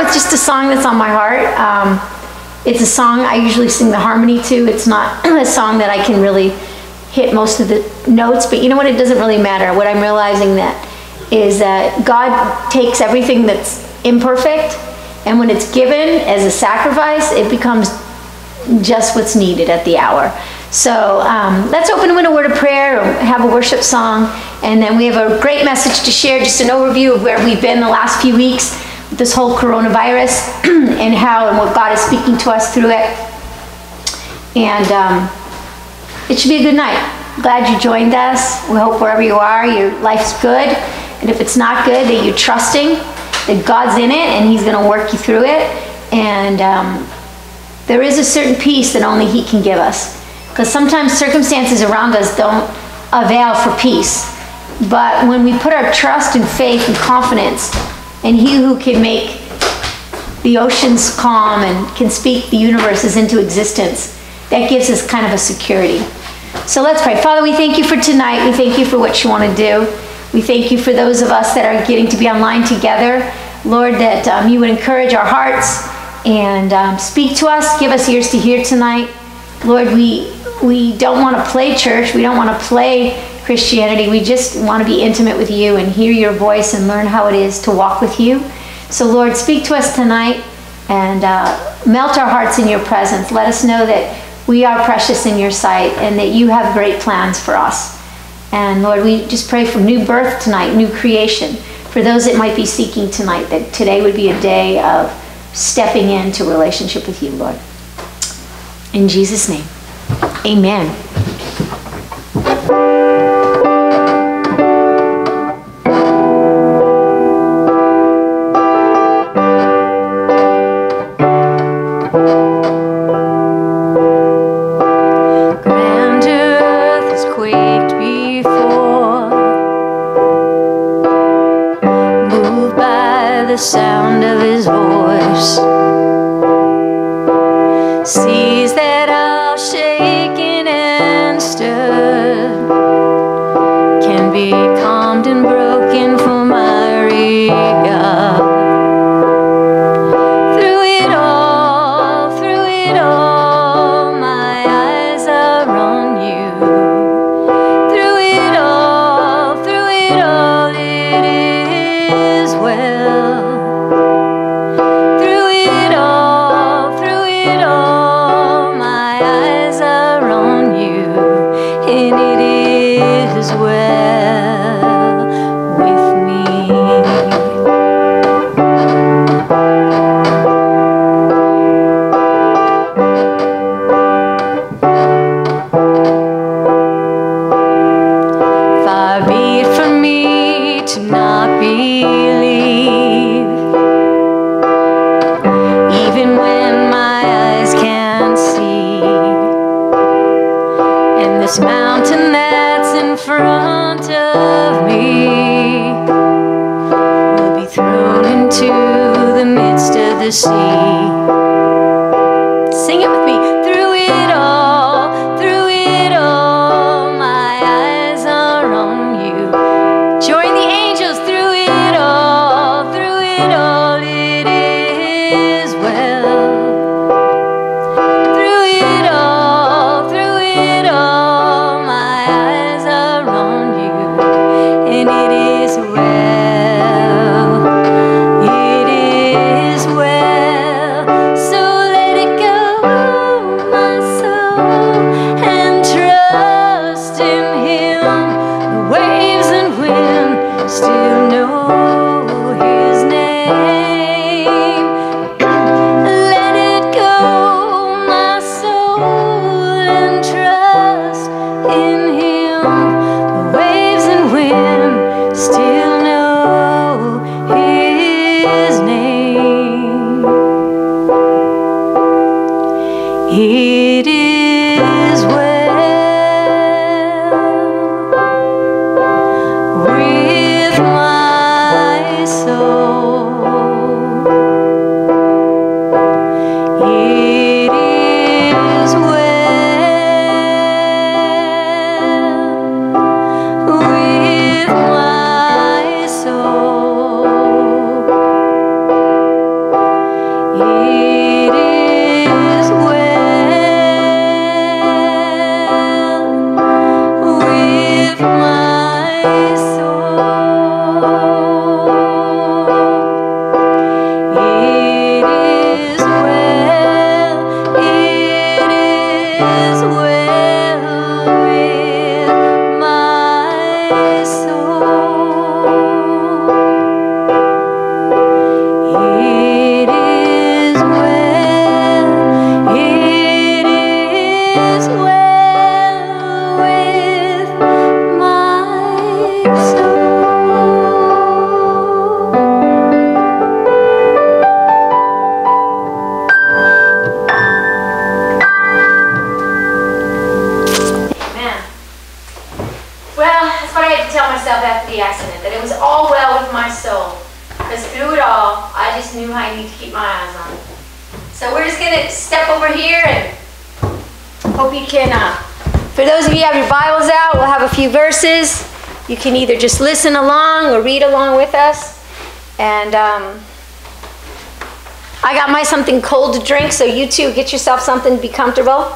with just a song that's on my heart. It's a song I usually sing the harmony to. It's not a song that I can really hit most of the notes, but you know what? It doesn't really matter. What I'm realizing that is that God takes everything that's imperfect, and when it's given as a sacrifice, it becomes just what's needed at the hour. So let's open with a word of prayer, or have a worship song, and then we have a great message to share, just an overview of where we've been the last few weeks with this whole coronavirus and how and what God is speaking to us through it. And it should be a good night. Glad you joined us. We hope wherever you are, your life's good. And if it's not good, that you're trusting that God's in it and He's going to work you through it. And there is a certain peace that only He can give us. Because sometimes circumstances around us don't avail for peace. But when we put our trust and faith and confidence in He who can make the oceans calm and can speak the universes into existence, that gives us kind of a security. So let's pray. Father, we thank you for tonight. We thank you for what you want to do. We thank you for those of us that are getting to be online together. Lord, that you would encourage our hearts and speak to us. Give us ears to hear tonight. Lord, we don't want to play church. We don't want to play Christianity. We just want to be intimate with you and hear your voice and learn how it is to walk with you. So Lord, speak to us tonight and melt our hearts in your presence. Let us know that we are precious in your sight and that you have great plans for us. And Lord, we just pray for new birth tonight, new creation. For those that might be seeking tonight, that today would be a day of stepping into relationship with you, Lord. In Jesus' name, amen. Sound of his voice, seas that are shaken and stirred can be calmed and broken for my regard. Through it all, my eyes are on you. Through it all, it is well. This mountain that's in front of me will be thrown into the midst of the sea. Sing it with me. Through it all, my eyes are on you. Join the angels. Through it all, it is well. Through it all, my eyes are on you, and it is well. It is well. So let it go, my soul, and trust in Him. The waves and wind still know His name. Let it go, my soul, and trust in Him. The waves and wind still know His name. It is well with my soul. It is well with my soul. That's what I had to tell myself after the accident, that it was all well with my soul. Because through it all, I just knew I need to keep my eyes on it. So we're just going to step over here and hope you can, for those of you who have your Bibles out, we'll have a few verses. You can either just listen along or read along with us. And I got my something cold to drink, so you too, get yourself something to be comfortable.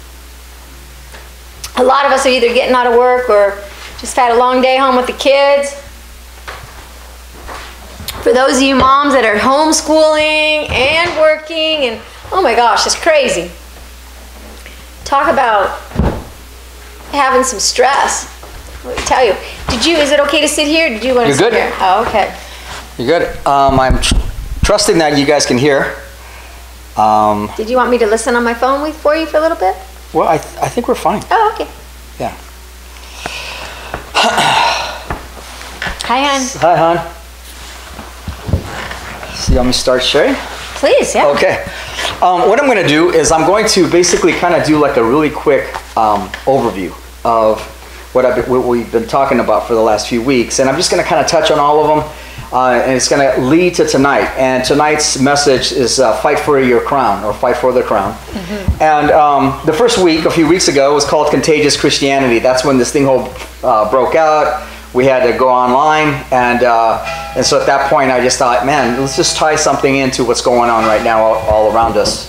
A lot of us are either getting out of work or just had a long day home with the kids. For those of you moms that are homeschooling and working, and oh my gosh, it's crazy. Talk about having some stress. Let me tell you. Is it okay to sit here? Did you want to sit here? Oh, okay. You're good. I'm trusting that you guys can hear. Did you want me to listen on my phone for you for a little bit? Well, I think we're fine. Oh, okay. Yeah. Hi, hon. Hi, hon. So you want me to start sharing? Please, yeah. Okay. What I'm going to do is I'm going to basically kind of do like a really quick overview of what we've been talking about for the last few weeks. And I'm just going to kind of touch on all of them. And it's going to lead to tonight. And tonight's message is fight for your crown, or fight for the crown. Mm-hmm. And the first week, a few weeks ago, was called Contagious Christianity. That's when this thing broke out. We had to go online. And so at that point, I just thought, man, let's just tie something into what's going on right now all around us.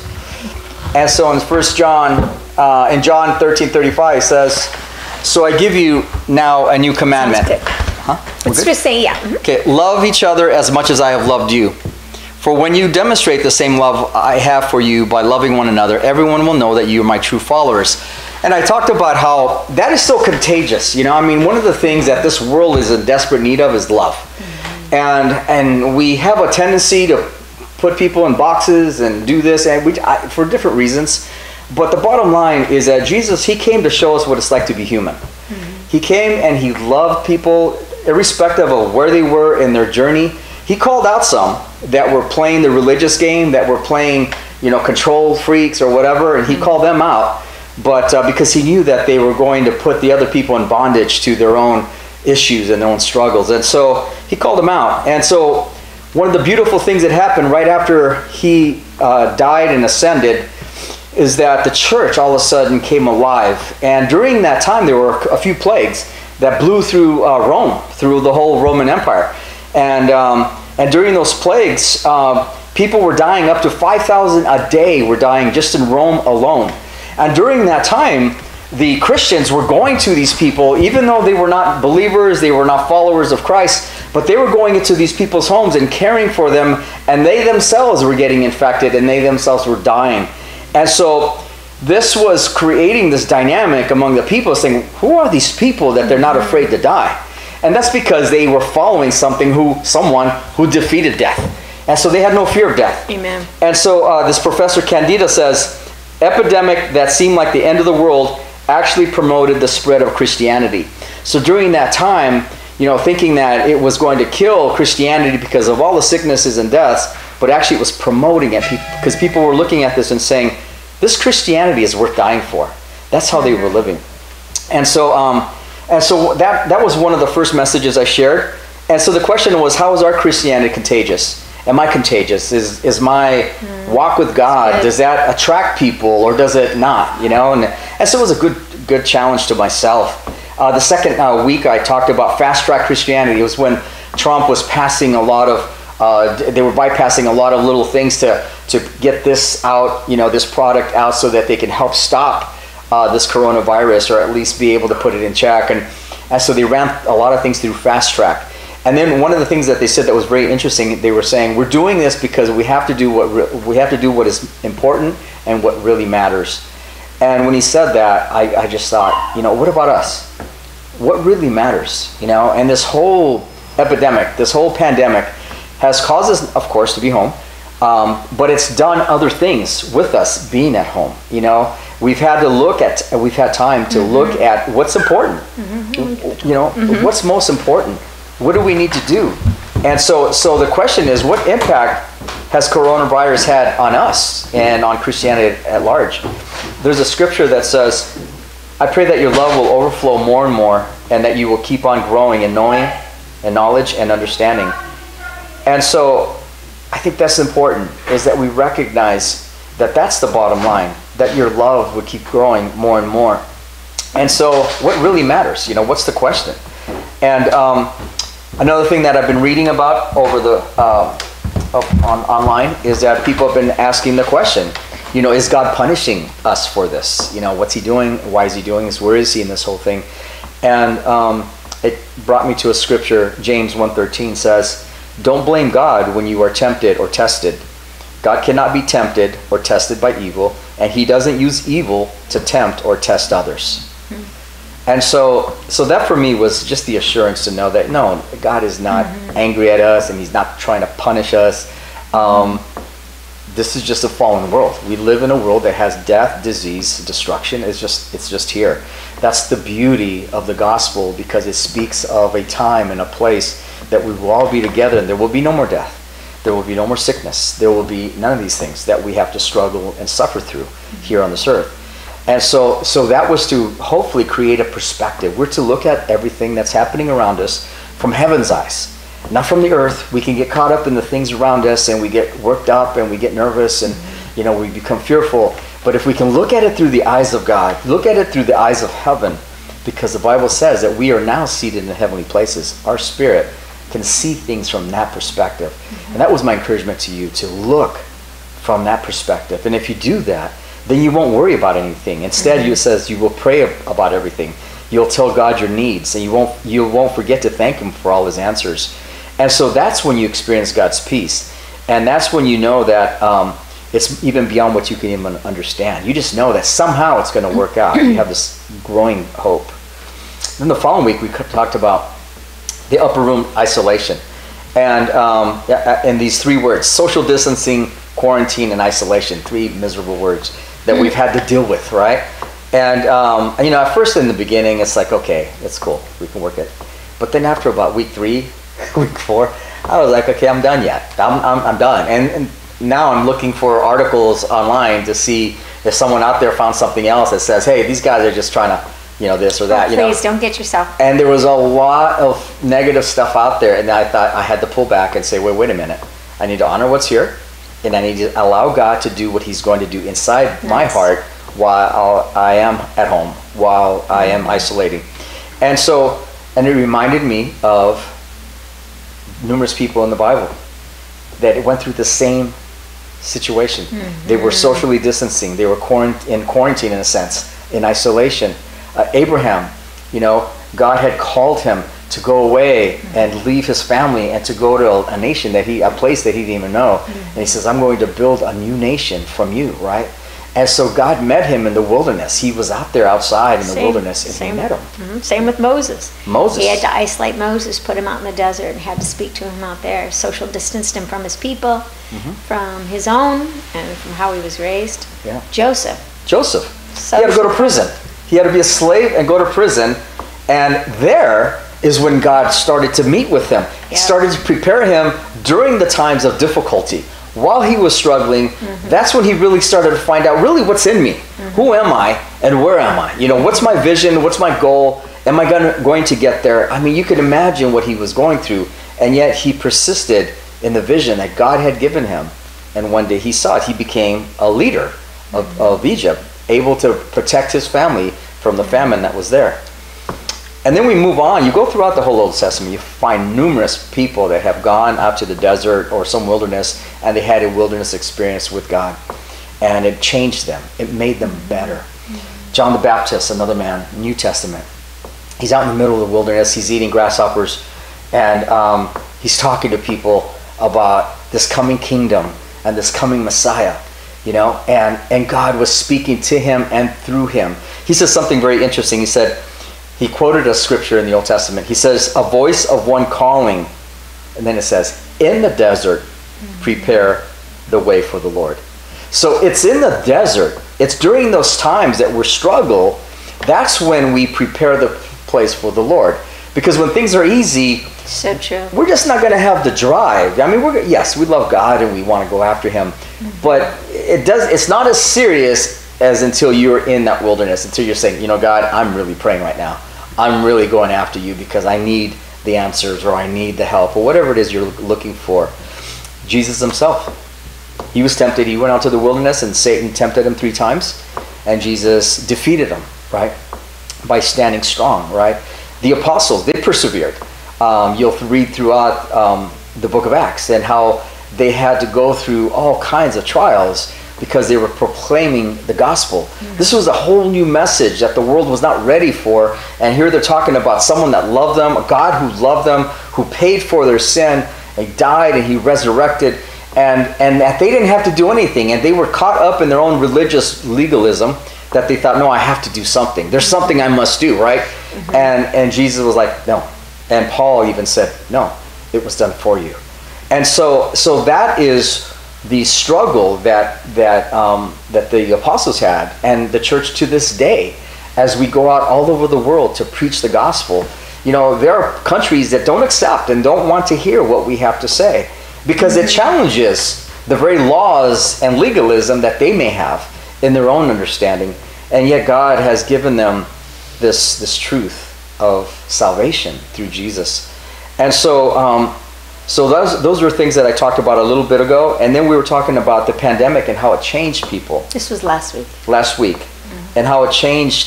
And so in 1 John, in John 13:35, it says, so I give you now a new commandment. Huh? Let's just say, yeah. Mm-hmm. Okay, love each other as much as I have loved you. For when you demonstrate the same love I have for you by loving one another, everyone will know that you are my true followers. And I talked about how that is so contagious. You know, I mean, one of the things that this world is in desperate need of is love. Mm-hmm. And we have a tendency to put people in boxes and do this and for different reasons. But the bottom line is that Jesus, he came to show us what it's like to be human. Mm-hmm. He came and he loved people irrespective of where they were in their journey. He called out some that were playing the religious game, that were playing, control freaks or whatever, and he called them out. But because he knew that they were going to put the other people in bondage to their own issues and their own struggles. And so he called them out. And so one of the beautiful things that happened right after he died and ascended is that the church all of a sudden came alive. And during that time, there were a few plagues that blew through Rome, through the whole Roman Empire. And during those plagues, people were dying. Up to 5,000 a day were dying just in Rome alone. And during that time, the Christians were going to these people, even though they were not believers, they were not followers of Christ, but they were going into these people's homes and caring for them, and they themselves were getting infected, and they themselves were dying. And so this was creating this dynamic among the people, saying, who are these people that they're not afraid to die? And that's because they were following someone who defeated death. And so they had no fear of death. Amen. And so this Professor Candida says, epidemic that seemed like the end of the world actually promoted the spread of Christianity. So during that time, thinking that it was going to kill Christianity because of all the sicknesses and deaths, but actually it was promoting it because people were looking at this and saying, this Christianity is worth dying for. That's how they were living. And so that was one of the first messages I shared. And so the question was, how is our Christianity contagious? Am I contagious? Is my walk with God, does that attract people or does it not? And so it was a good challenge to myself. The second week I talked about fast track Christianity. It was when Trump was passing a lot of they were bypassing a lot of little things to get this out, this product out so that they can help stop this coronavirus, or at least be able to put it in check. And so they ran a lot of things through fast track. And then one of the things that they said that was very interesting, they were saying, we're doing this because we have to do what is important and what really matters. And when he said that, I just thought, what about us? What really matters? And this whole epidemic, this whole pandemic has caused us, of course, to be home, but it's done other things with us being at home. We've had time to look at what's important. What's most important. What do we need to do? And so the question is, what impact has coronavirus had on us and on Christianity at large? There's a scripture that says, I pray that your love will overflow more and more, and that you will keep on growing in knowing and knowledge and understanding. And so I think that's important, is that we recognize that that's the bottom line, that your love would keep growing more and more. And so what really matters? What's the question? And another thing that I've been reading about over the online is that people have been asking the question, is God punishing us for this? What's he doing? Why is he doing this? Where is he in this whole thing? And it brought me to a scripture. James 1:13 says, "Don't blame God when you are tempted or tested. God cannot be tempted or tested by evil, and he doesn't use evil to tempt or test others." And so that for me was just the assurance to know that no, God is not angry at us, and he's not trying to punish us. This is just a fallen world. We live in a world that has death, disease, destruction. It's just here. That's the beauty of the gospel, because it speaks of a time and a place that we will all be together, and there will be no more death. There will be no more sickness. There will be none of these things that we have to struggle and suffer through here on this earth. And so that was to hopefully create a perspective. We're to look at everything that's happening around us from heaven's eyes, not from the earth. We can get caught up in the things around us, and we get worked up, and we get nervous, and we become fearful. But if we can look at it through the eyes of God, look at it through the eyes of heaven, because the Bible says that we are now seated in heavenly places. Our spirit can see things from that perspective. And that was my encouragement to you, to look from that perspective. And if you do that, then you won't worry about anything. Instead, it says you will pray about everything. You'll tell God your needs, and you won't forget to thank him for all his answers. And so that's when you experience God's peace. And that's when you know that it's even beyond what you can even understand. You just know that somehow it's going to work out. You have this growing hope. Then the following week, we talked about the upper room isolation. And these three words: social distancing, quarantine, and isolation. Three miserable words that we've had to deal with, right? And at first in the beginning, it's like, okay, it's cool, we can work it. But then after about week 3, week 4, I was like, okay, I'm done yet. I'm done. And now I'm looking for articles online to see if someone out there found something else that says, hey, these guys are just trying to, this or that. Please don't get yourself. And there was a lot of negative stuff out there, and I thought I had to pull back and say, wait a minute. I need to honor what's here. And I need to allow God to do what he's going to do inside my heart while I am at home, while I am isolating. And it reminded me of numerous people in the Bible that went through the same situation. They were socially distancing. They were in quarantine, in a sense, in isolation. Abraham, God had called him to go away and leave his family and to go to a nation a place that he didn't even know. And he says, I'm going to build a new nation from you, right? And so God met him in the wilderness. He was out there outside in the wilderness, and he met him. Same with Moses. He had to isolate Moses, put him out in the desert, and had to speak to him out there. Social distanced him from his people, from his own, and from how he was raised. Yeah. Joseph. He had to go to prison. He had to be a slave and go to prison. And there is when God started to meet with him. He started to prepare him during the times of difficulty. While he was struggling, that's when he really started to find out really what's in me. Who am I and where am I? What's my vision? What's my goal? Am I going to get there? I mean, you can imagine what he was going through. And yet he persisted in the vision that God had given him. And one day he saw it. He became a leader of Egypt, able to protect his family from the famine that was there. And then we move on. You go throughout the whole Old Testament, you find numerous people that have gone out to the desert or some wilderness, and they had a wilderness experience with God. And it changed them. It made them better. John the Baptist, another man, New Testament. He's out in the middle of the wilderness. He's eating grasshoppers. And he's talking to people about this coming kingdom and this coming Messiah. And God was speaking to him and through him. He says something very interesting. He quoted a scripture in the Old Testament. He says, a voice of one calling. And then it says, in the desert, prepare the way for the Lord. So it's in the desert. It's during those times that we struggle. That's when we prepare the place for the Lord. Because when things are easy, so true, we're just not going to have the drive. I mean, yes, we love God and we want to go after him. But it's not as serious as until you're in that wilderness, until you're saying, God, I'm really praying right now. I'm really going after you because I need the answers, or I need the help, or whatever it is you're looking for. Jesus himself, he was tempted. He went out to the wilderness and Satan tempted him 3 times, and Jesus defeated him, right, by standing strong, right? The apostles, they persevered. You'll read throughout the book of Acts and how they had to go through all kinds of trials because they were proclaiming the gospel. This was a whole new message that the world was not ready for. And here they're talking about someone that loved them, a God who loved them, who paid for their sin. He died and he resurrected. And that they didn't have to do anything. And they were caught up in their own religious legalism that they thought, no, I have to do something. There's something I must do, right? And Jesus was like, no. And Paul even said, no, it was done for you. And so that is the struggle that the apostles had, and the church to this day, as we go out all over the world to preach the gospel. You know, there are countries that don't accept and don't want to hear what we have to say because it challenges the very laws and legalism that they may have in their own understanding. And yet God has given them this truth of salvation through Jesus. And so those were things that I talked about a little bit ago. And then we were talking about the pandemic and how it changed people. This was last week. Last week. And how it changed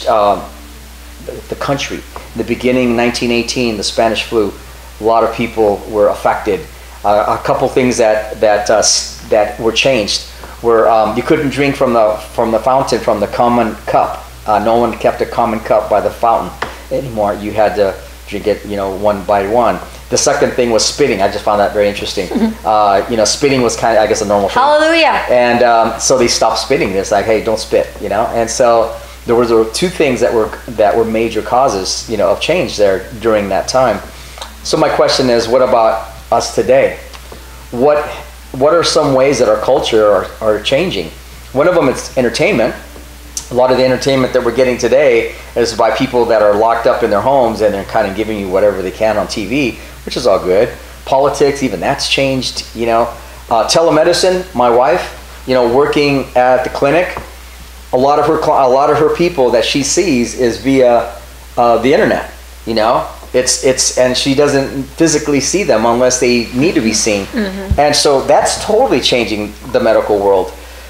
the country. In the beginning, 1918, the Spanish flu, a lot of people were affected. A couple things that were changed were you couldn't drink from the fountain, from the common cup. No one kept a common cup by the fountain anymore. You had to drink it, one by one. The second thing was spitting. I just found that very interesting. Spitting was kind of, I guess, a normal thing. Hallelujah. And so they stopped spitting. It's like, hey, don't spit, And so there were 2 things that were major causes, of change there during that time. So my question is, what about us today? What are some ways that our culture are changing? One of them is entertainment. A lot of the entertainment that we're getting today is by people that are locked up in their homes, and they're kind of giving you whatever they can on TV, which is all good. Politics, even that's changed. Telemedicine. My wife, working at the clinic, a lot of her people that she sees is via the internet. And she doesn't physically see them unless they need to be seen. And so that's totally changing the medical world.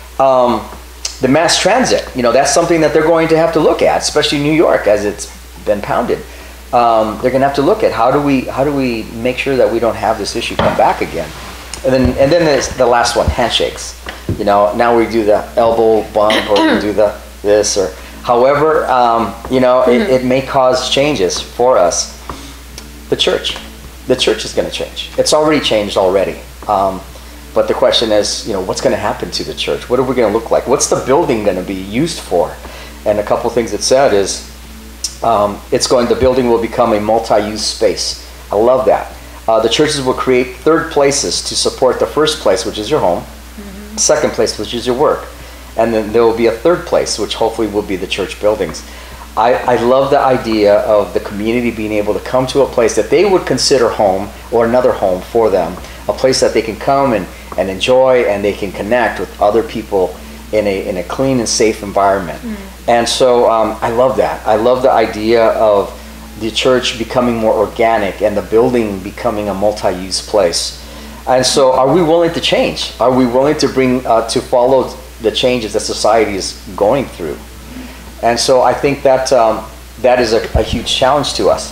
The mass transit, that's something that they're going to have to look at, especially New York, as it's been pounded. They're going to have to look at how do we make sure that we don't have this issue come back again. And then there's the last one, handshakes. Now we do the elbow bump, or we do this, or however. It may cause changes for us. The church is going to change. It's already changed already. But the question is, what's going to happen to the church? What are we going to look like? What's the building going to be used for? And a couple things it said is, the building will become a multi-use space. I love that. The churches will create 3rd places to support the 1st place, which is your home, 2nd place, which is your work, and then there will be a 3rd place, which hopefully will be the church buildings. I love the idea of the community being able to come to a place that they would consider home, or another home for them, a place that they can come and enjoy, and they can connect with other people in a clean and safe environment. And so I love that. I love the idea of the church becoming more organic and the building becoming a multi-use place. And so are we willing to change? Are we willing to to follow the changes that society is going through? And so I think that that is a huge challenge to us.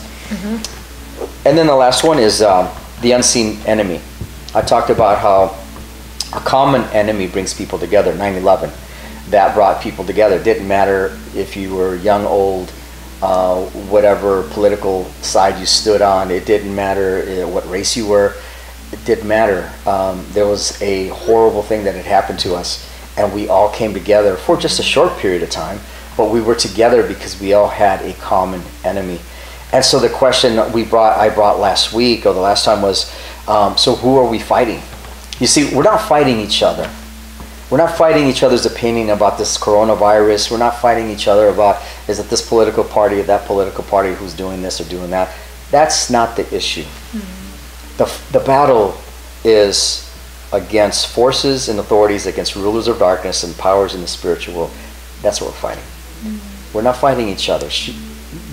And then the last one is the unseen enemy. I talked about how a common enemy brings people together. 9/11, that brought people together. It didn't matter if you were young, old, whatever political side you stood on. It didn't matter what race you were. It didn't matter. There was a horrible thing that had happened to us, and we all came together for just a short period of time, but we were together because we all had a common enemy. And so the question I brought last week, or the last time, was, so who are we fighting? You see, we're not fighting each other. We're not fighting each other's opinion about this coronavirus. We're not fighting each other about, is it this political party or that political party who's doing this or doing that. That's not the issue. The battle is against forces and authorities, against rulers of darkness and powers in the spiritual world. That's what we're fighting. We're not fighting each other.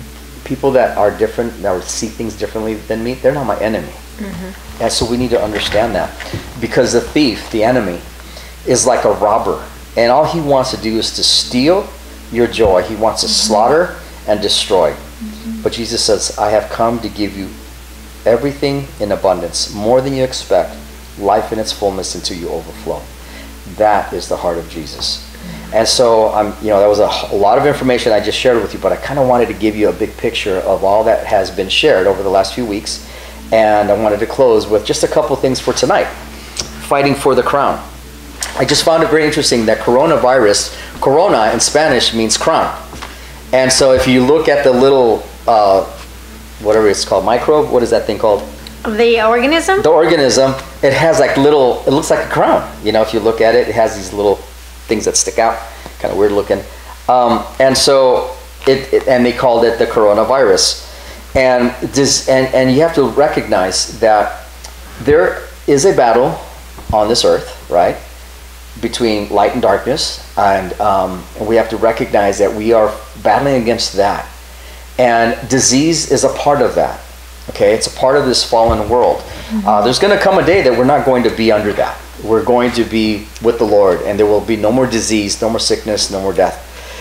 people that are different, that see things differently than me, they're not my enemy. And so we need to understand that. Because the thief, the enemy, is like a robber. And all he wants to do is to steal your joy. He wants to slaughter and destroy. But Jesus says, I have come to give you everything in abundance, more than you expect, life in its fullness until you overflow. That is the heart of Jesus. And so, that was a lot of information I just shared with you, but I kind of wanted to give you a big picture of all that has been shared over the last few weeks. And I wanted to close with just a couple things for tonight. Fighting for the crown. I just found it very interesting that coronavirus, corona in Spanish means crown. And so if you look at the little, whatever it's called, microbe, what is that thing called? The organism? The organism, it has like little, it looks like a crown. If you look at it, it has these little things that stick out, kind of weird looking. And so, and they called it the coronavirus. And you have to recognize that there is a battle on this earth, right, between light and darkness, and we have to recognize that we are battling against that. And disease is a part of that. Okay, it's a part of this fallen world. There's going to come a day that we're not going to be under that. We're going to be with the Lord, and there will be no more disease, no more sickness, no more death.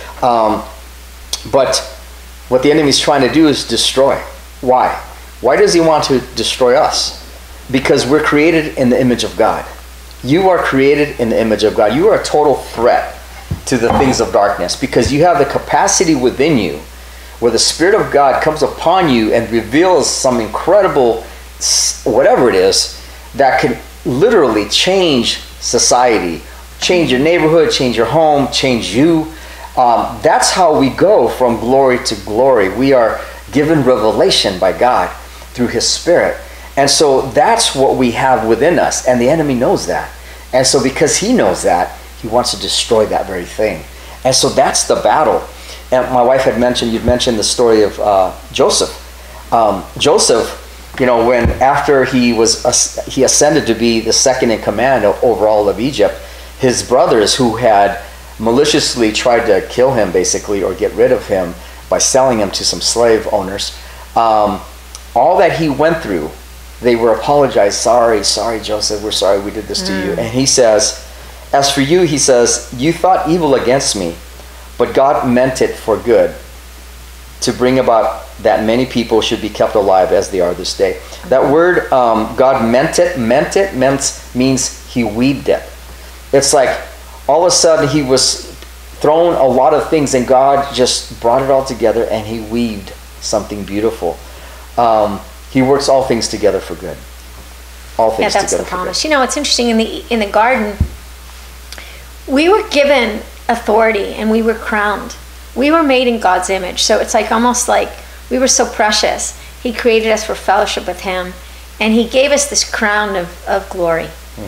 But what the enemy's trying to do is destroy. Why? Why does he want to destroy us? Because we're created in the image of God. You are created in the image of God. You are a total threat to the things of darkness because you have the capacity within you where the Spirit of God comes upon you and reveals some incredible, whatever it is, that can literally change society, change your neighborhood, change your home, change you. That's how we go from glory to glory. We are given revelation by God through His Spirit. And so that's what we have within us. And the enemy knows that. And so because he knows that, he wants to destroy that very thing. And so that's the battle. And my wife had mentioned, you'd mentioned the story of Joseph. Joseph, when after he ascended to be the second in command over all of Egypt, his brothers who had maliciously tried to kill him basically or get rid of him by selling him to some slave owners, all that he went through, they were apologized, sorry Joseph, we're sorry we did this to you. And he says, as for you, he says, you thought evil against me, but God meant it for good, to bring about that many people should be kept alive as they are this day. That word, God meant it means he weaved it. It's like all of a sudden he was thrown a lot of things and God just brought it all together and he weaved something beautiful. He works all things together for good. All things that's together the promise. for good. It's interesting, in the garden, we were given authority and we were crowned. We were made in God's image. So it's like almost like we were so precious. He created us for fellowship with Him. And He gave us this crown of glory.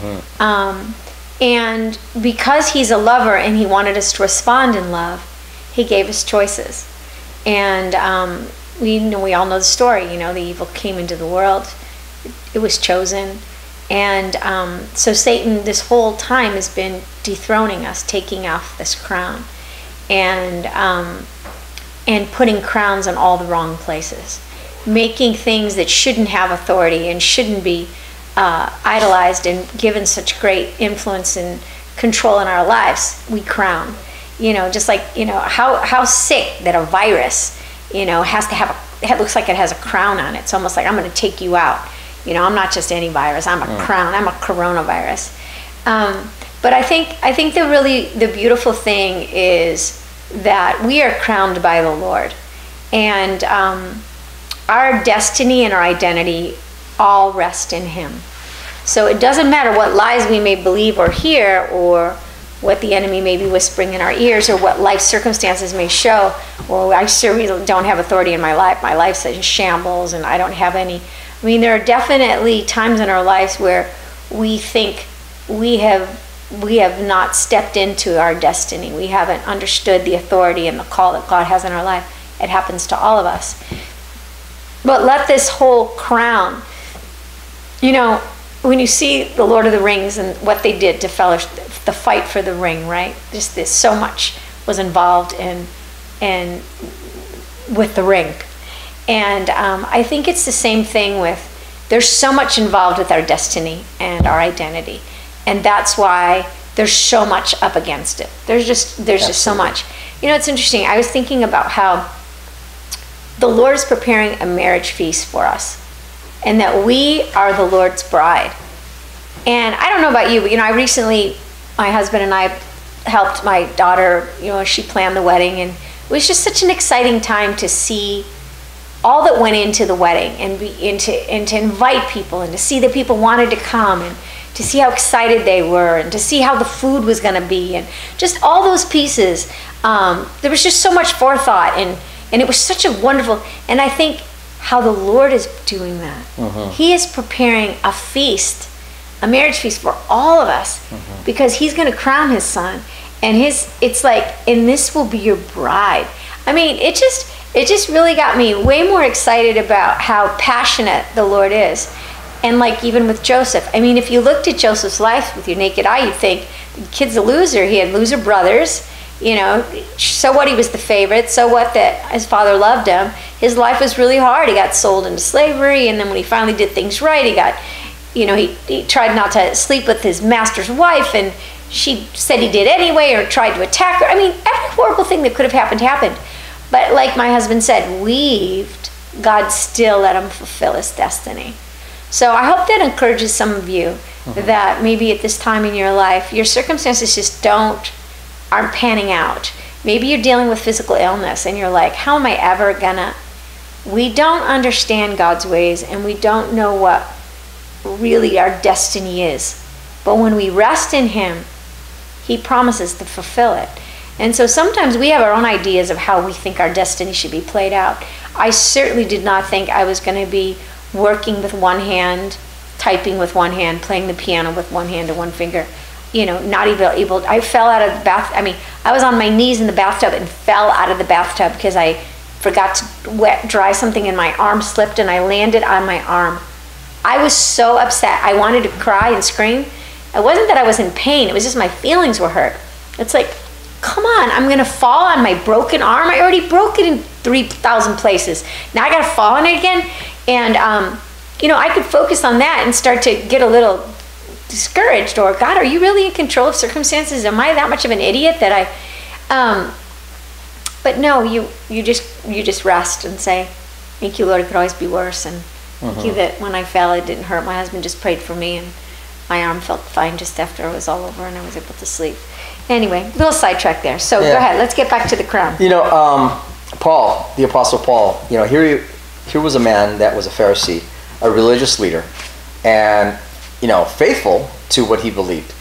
And because He's a lover and He wanted us to respond in love, He gave us choices. And we all know the story. The evil came into the world. It was chosen. And so Satan this whole time has been dethroning us, taking off this crown, and putting crowns in all the wrong places, making things that shouldn't have authority and shouldn't be idolized and given such great influence and control in our lives. We crown, just like how sick that a virus, has to have it looks like it has a crown on it. It's almost like I'm going to take you out. I'm not just any virus. I'm a crown. I'm a coronavirus. But I think the beautiful thing is that we are crowned by the Lord, and our destiny and our identity all rest in Him. So it doesn't matter what lies we may believe or hear, or what the enemy may be whispering in our ears, or what life circumstances may show. Well, I sure really don't have authority in my life. My life's in shambles, and I don't have any. There are definitely times in our lives where we think we have not stepped into our destiny. We haven't understood the authority and the call that God has in our life. It happens to all of us. But let this whole crown, when you see the Lord of the Rings and what they did to fellowship, the fight for the ring, right? Just this, so much was involved in with the ring. And I think it's the same thing with, there's so much involved with our destiny and our identity. And that's why there's so much up against it. There's just so much. You know, it's interesting. I was thinking about how the Lord is preparing a marriage feast for us, and that we are the Lord's bride. And I don't know about you, but, you know, I recently, my husband and I helped my daughter, you know, she planned the wedding, and it was just such an exciting time to see all that went into the wedding, and to invite people, and to see that people wanted to come, and to see how excited they were, and to see how the food was going to be, and just all those pieces. There was just so much forethought, and it was such a wonderful, and I think how the Lord is doing that. He is preparing a feast, a marriage feast for all of us, because he's going to crown his son, and it's like, and this will be your bride. I mean, it just really got me way more excited about how passionate the Lord is. And like even with Joseph, I mean, if you looked at Joseph's life with your naked eye, you'd think the kid's a loser. He had loser brothers, you know, so what, he was the favorite, so what that his father loved him. His life was really hard. He got sold into slavery, and then when he finally did things right, he got, you know, he tried not to sleep with his master's wife, and she said he did anyway, or tried to attack her. I mean, every horrible thing that could have happened. But like my husband said, God still let him fulfill his destiny. So I hope that encourages some of you, that maybe at this time in your life, your circumstances just aren't panning out. Maybe you're dealing with physical illness, and you're like, how am I ever gonna? We don't understand God's ways, and we don't know what really our destiny is. But when we rest in him, he promises to fulfill it. And so sometimes we have our own ideas of how we think our destiny should be played out. I certainly did not think I was going to be working with one hand, typing with one hand, playing the piano with one hand and one finger. You know, not even able. I fell out of the bath. I mean, I was on my knees in the bathtub and fell out of the bathtub because I forgot to dry something, and my arm slipped, and I landed on my arm. I was so upset. I wanted to cry and scream. It wasn't that I was in pain. It was just my feelings were hurt. It's like, come on, I'm going to fall on my broken arm. I already broke it in 3,000 places. Now I got to fall on it again. And, you know, I could focus on that and start to get a little discouraged, or, God, are you really in control of circumstances? Am I that much of an idiot that I, but no, you just rest and say, thank you, Lord, it could always be worse. And thank you that when I fell, it didn't hurt. My husband just prayed for me, and my arm felt fine just after it was all over, and I was able to sleep. Anyway, a little sidetrack there. So Go ahead, let's get back to the crown. You know, Paul, the Apostle Paul, you know, here was a man that was a Pharisee, a religious leader, and, you know, faithful to what he believed.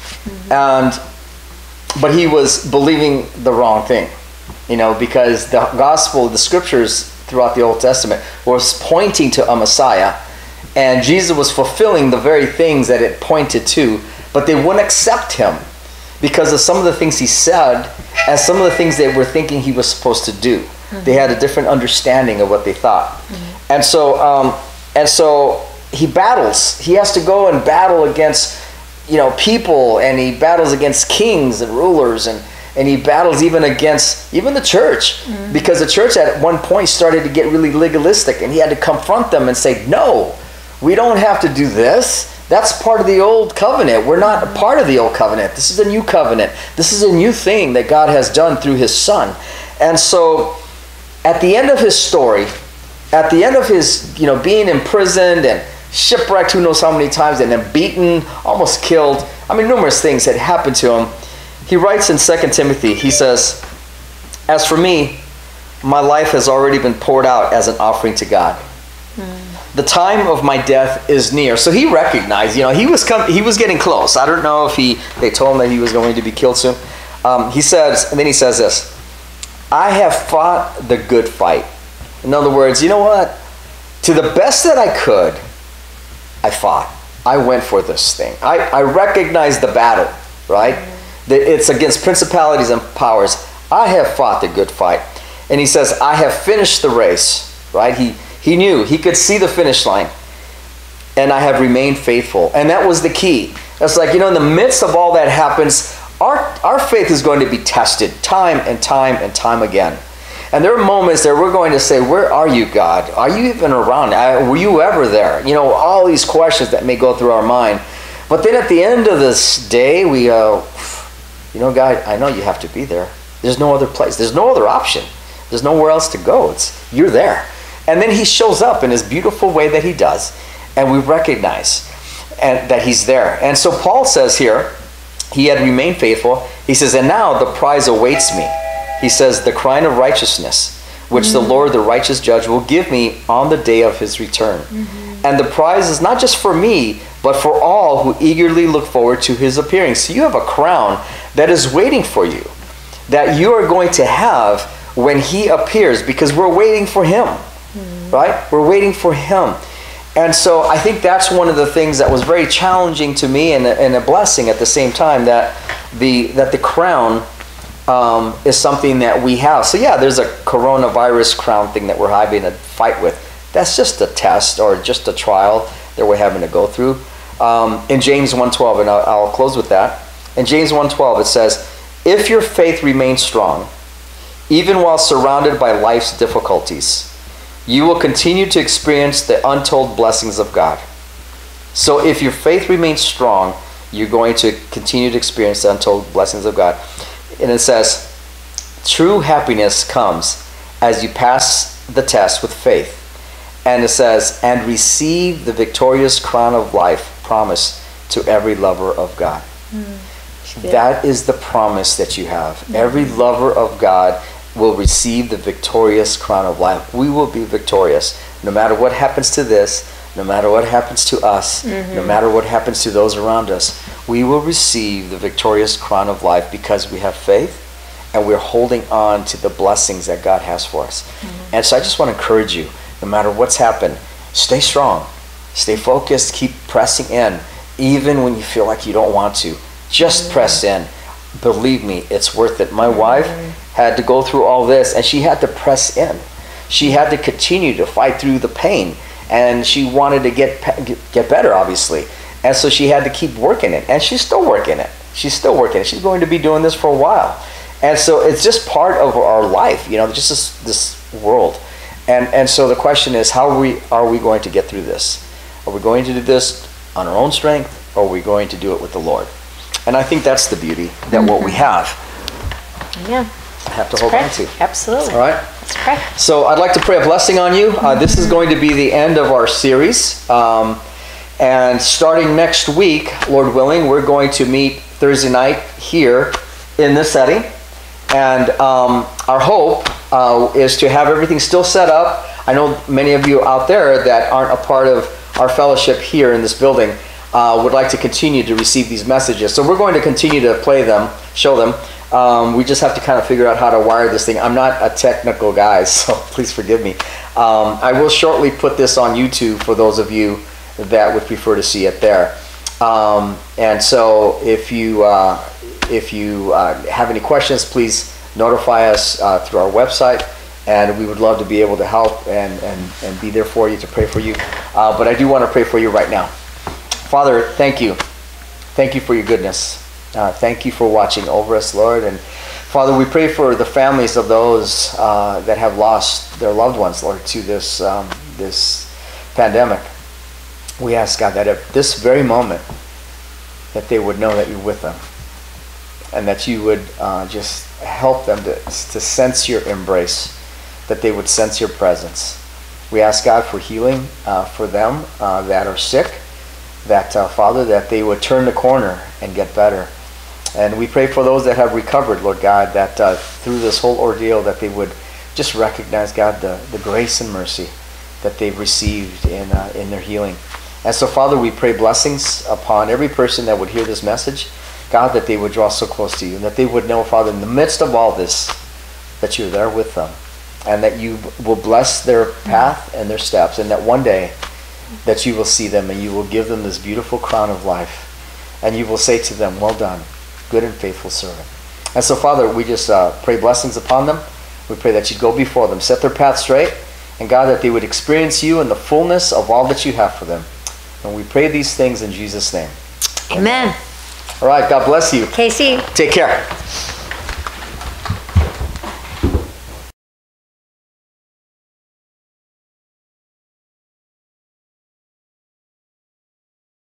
But he was believing the wrong thing, you know, because the gospel, the scriptures throughout the Old Testament was pointing to a Messiah, and Jesus was fulfilling the very things that it pointed to, but they wouldn't accept him because of some of the things he said and some of the things they were thinking he was supposed to do. They had a different understanding of what they thought. And so he battles. He has to go and battle against, you know, people, and he battles against kings and rulers, and he battles even against even the church, because the church at one point started to get really legalistic, and he had to confront them and say, no, we don't have to do this. That's part of the old covenant. We're not a part of the old covenant. This is a new covenant. This is a new thing that God has done through his son. And so at the end of his story, at the end of his, you know, being imprisoned and shipwrecked who knows how many times, and then beaten, almost killed, I mean, numerous things had happened to him, he writes in 2 Timothy, he says, as for me, my life has already been poured out as an offering to God. The time of my death is near. So he recognized, you know, he was getting close. I don't know if they told him that he was going to be killed soon. He says, and then he says this, I have fought the good fight. In other words, you know what? To the best that I could, I fought. I went for this thing. I recognized the battle, right? It's against principalities and powers. I have fought the good fight. And he says, I have finished the race, right? He knew. He could see the finish line. And I have remained faithful. And that was the key. It's like, you know, in the midst of all that happens, our faith is going to be tested time and time and time again. And there are moments that we're going to say, where are you, God? Are you even around? Were you ever there? You know, all these questions that may go through our mind. But then at the end of this day, we go, you know, God, I know you have to be there. There's no other place. There's no other option. There's nowhere else to go. You're there. And then he shows up in his beautiful way that he does. And we recognize that he's there. And so Paul says here, he had remained faithful. He says, and now the prize awaits me. He says, the crown of righteousness, which the Lord, the righteous judge, will give me on the day of his return. And the prize is not just for me, but for all who eagerly look forward to his appearing. So you have a crown that is waiting for you, that you are going to have when he appears, because we're waiting for him, right? We're waiting for him. And so I think that's one of the things that was very challenging to me and a blessing at the same time, that the crown is something that we have. So yeah, there's a coronavirus crown thing that we're having a fight with. That's just a test or just a trial that we're having to go through. In James 1:12, and I'll close with that. In James 1:12 it says, if your faith remains strong, even while surrounded by life's difficulties, you will continue to experience the untold blessings of God. So if your faith remains strong, you're going to continue to experience the untold blessings of God. And it says, true happiness comes as you pass the test with faith. And it says, and receive the victorious crown of life promised to every lover of God. That is the promise that you have. Every lover of God will receive the victorious crown of life. We will be victorious no matter what happens to this, no matter what happens to us, no matter what happens to those around us. We will receive the victorious crown of life because we have faith and we're holding on to the blessings that God has for us. And so I just want to encourage you, no matter what's happened, stay strong, stay focused, keep pressing in, even when you feel like you don't want to. Just press in. Believe me, it's worth it. My wife had to go through all this, and she had to press in. She had to continue to fight through the pain, and she wanted to get better, obviously. And so she had to keep working it, and she's still working it. She's still working it. She's going to be doing this for a while. And so it's just part of our life, you know, just this world. And so the question is, how are we going to get through this? Are we going to do this on our own strength, or are we going to do it with the Lord? And I think that's the beauty, that what we have, have to hold on to. Absolutely. All right? Let's pray. So I'd like to pray a blessing on you. This is going to be the end of our series. And starting next week, Lord willing, we're going to meet Thursday night here in this setting. And our hope is to have everything still set up. I know many of you out there that aren't a part of our fellowship here in this building would like to continue to receive these messages. So we're going to continue to play them, show them. We just have to kind of figure out how to wire this thing. I'm not a technical guy, so please forgive me. I will shortly put this on YouTube for those of you that would prefer to see it there. And so if you have any questions, please notify us through our website, and we would love to be able to help and be there for you, to pray for you. But I do want to pray for you right now. Father, thank you. Thank you for your goodness. Thank you for watching over us, Lord. And Father, we pray for the families of those that have lost their loved ones, Lord, to this pandemic. We ask, God, that at this very moment, that they would know that you're with them, and that you would just help them to sense your embrace, that they would sense your presence. We ask, God, for healing for them that are sick, that, Father, that they would turn the corner and get better. And we pray for those that have recovered, Lord God, that through this whole ordeal, that they would just recognize, God, the grace and mercy that they've received in their healing. And so, Father, we pray blessings upon every person that would hear this message, God, that they would draw so close to you, and that they would know, Father, in the midst of all this, that you're there with them, and that you will bless their path and their steps, and that one day that you will see them and you will give them this beautiful crown of life, and you will say to them, well done, good and faithful servant. And so, Father, we just pray blessings upon them. We pray that you'd go before them, set their path straight, and God, that they would experience you in the fullness of all that you have for them. And we pray these things in Jesus' name. Amen. All right, God bless you. Casey. Take care.